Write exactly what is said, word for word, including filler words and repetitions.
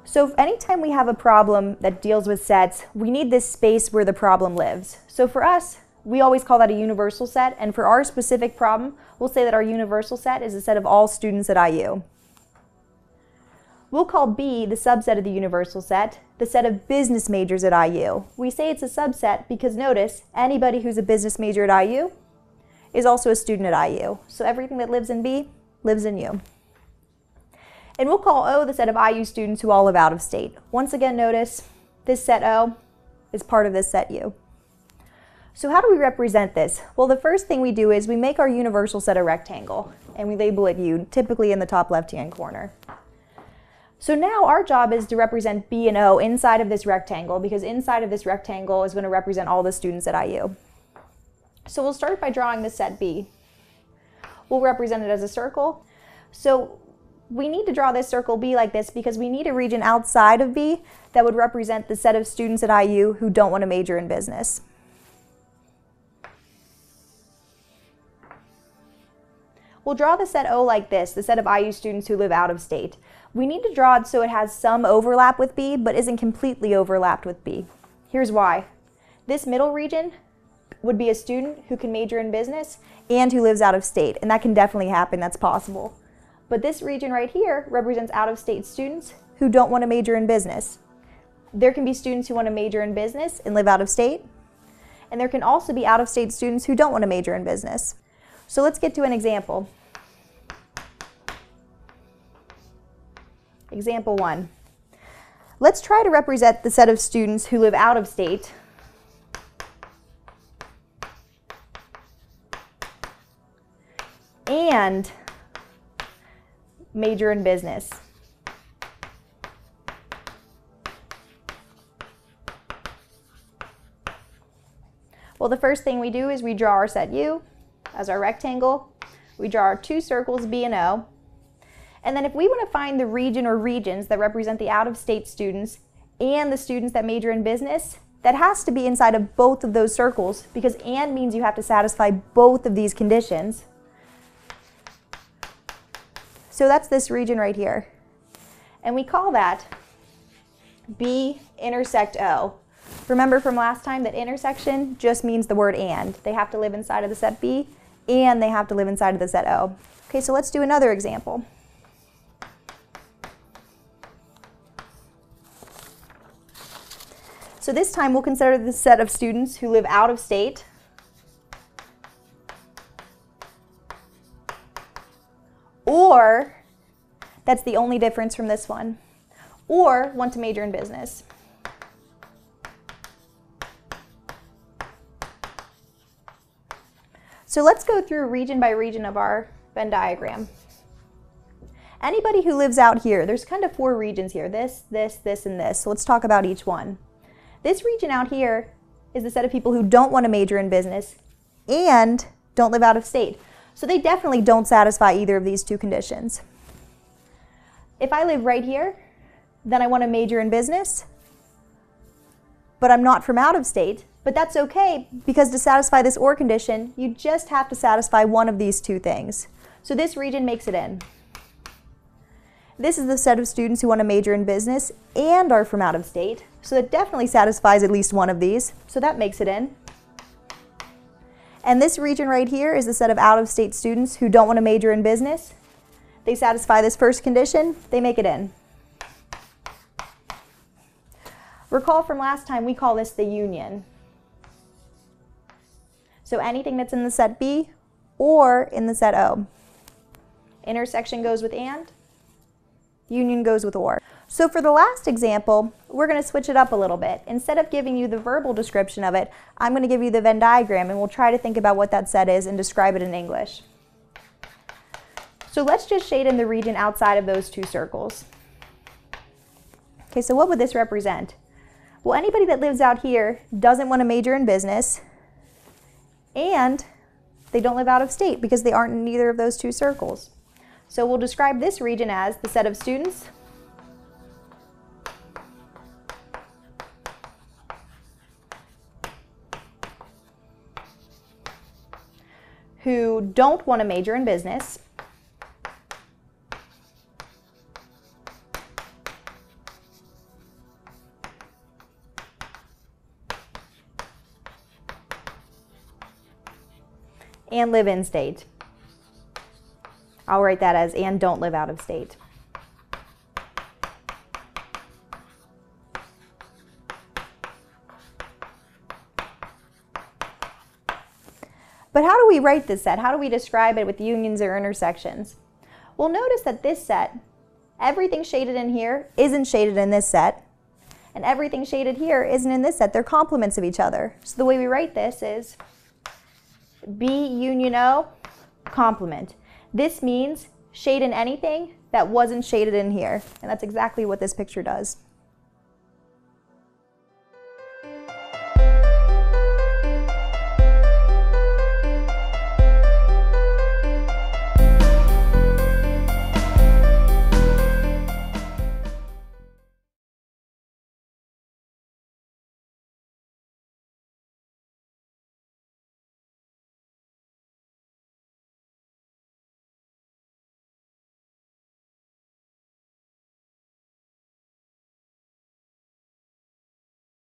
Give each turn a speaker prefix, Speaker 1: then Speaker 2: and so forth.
Speaker 1: So anytime we have a problem that deals with sets, we need this space where the problem lives. So for us, we always call that a universal set, and for our specific problem, we'll say that our universal set is a set of all students at I U. We'll call B the subset of the universal set, the set of business majors at I U. We say it's a subset because notice, anybody who's a business major at I U is also a student at I U. So everything that lives in B lives in U. And we'll call O the set of I U students who all live out of state. Once again, notice this set O is part of this set U. So how do we represent this? Well, the first thing we do is we make our universal set a rectangle, and we label it U, typically in the top left-hand corner. So now our job is to represent B and O inside of this rectangle, because inside of this rectangle is going to represent all the students at I U. So we'll start by drawing the set B. We'll represent it as a circle. So we need to draw this circle B like this because we need a region outside of B that would represent the set of students at I U who don't want to major in business. We'll draw the set O like this, the set of I U students who live out of state. We need to draw it so it has some overlap with B, but isn't completely overlapped with B. Here's why. This middle region would be a student who can major in business and who lives out of state, and that can definitely happen, that's possible. But this region right here represents out-of-state students who don't want to major in business. There can be students who want to major in business and live out of state, and there can also be out-of-state students who don't want to major in business. So let's get to an example. Example one. Let's try to represent the set of students who live out of state and major in business. Well, the first thing we do is we draw our set U as our rectangle. We draw our two circles B and O. And then if we want to find the region or regions that represent the out-of-state students and the students that major in business, that has to be inside of both of those circles, because and means you have to satisfy both of these conditions. So that's this region right here. And we call that B intersect O. Remember from last time that intersection just means the word and. They have to live inside of the set B and they have to live inside of the set O. Okay, so let's do another example. So this time we'll consider the set of students who live out of state or, that's the only difference from this one, or want to major in business. So let's go through region by region of our Venn diagram. Anybody who lives out here, there's kind of four regions here, this, this, this, and this. So let's talk about each one. This region out here is the set of people who don't want to major in business and don't live out of state. So they definitely don't satisfy either of these two conditions. If I live right here, then I want to major in business, but I'm not from out of state. But that's okay, because to satisfy this or condition, you just have to satisfy one of these two things. So this region makes it in. This is the set of students who want to major in business and are from out of state. So that definitely satisfies at least one of these. So that makes it in. And this region right here is the set of out-of-state students who don't want to major in business. They satisfy this first condition, they make it in. Recall from last time, we call this the union. So anything that's in the set B or in the set O. Intersection goes with and, union goes with or. So for the last example, we're going to switch it up a little bit. Instead of giving you the verbal description of it, I'm going to give you the Venn diagram, and we'll try to think about what that set is and describe it in English. So let's just shade in the region outside of those two circles. Okay, so what would this represent? Well, anybody that lives out here doesn't want to major in business, and they don't live out of state because they aren't in either of those two circles. So we'll describe this region as the set of students who don't want to major in business and live in state. I'll write that as and don't live out of state. But how do we write this set? How do we describe it with unions or intersections? Well, notice that this set, everything shaded in here isn't shaded in this set, and everything shaded here isn't in this set. They're complements of each other. So the way we write this is B union O, complement. This means shade in anything that wasn't shaded in here, and that's exactly what this picture does.